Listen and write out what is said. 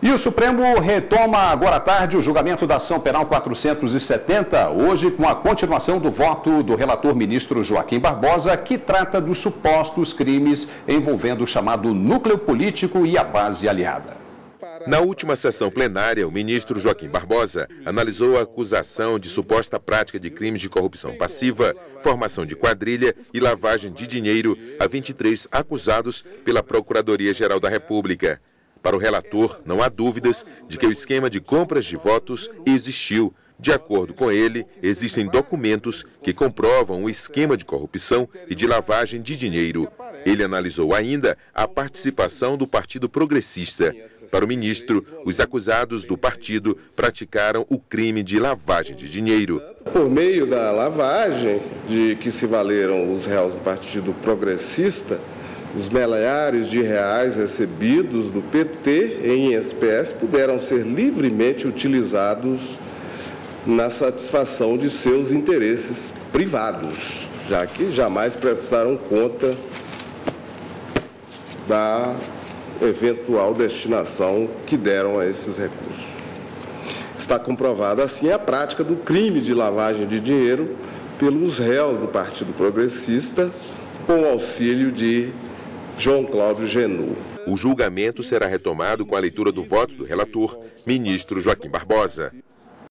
E o Supremo retoma agora à tarde o julgamento da ação penal 470, hoje com a continuação do voto do relator ministro Joaquim Barbosa, que trata dos supostos crimes envolvendo o chamado núcleo político e a base aliada. Na última sessão plenária, o ministro Joaquim Barbosa analisou a acusação de suposta prática de crimes de corrupção passiva, formação de quadrilha e lavagem de dinheiro a 23 acusados pela Procuradoria-Geral da República. Para o relator, não há dúvidas de que o esquema de compras de votos existiu. De acordo com ele, existem documentos que comprovam o esquema de corrupção e de lavagem de dinheiro. Ele analisou ainda a participação do Partido Progressista. Para o ministro, os acusados do partido praticaram o crime de lavagem de dinheiro. Por meio da lavagem de que se valeram os réus do Partido Progressista, os milhares de reais recebidos do PT em SPS puderam ser livremente utilizados na satisfação de seus interesses privados, já que jamais prestaram conta da eventual destinação que deram a esses recursos. Está comprovada assim a prática do crime de lavagem de dinheiro pelos réus do Partido Progressista, com o auxílio de João Cláudio Genot. O julgamento será retomado com a leitura do voto do relator, ministro Joaquim Barbosa.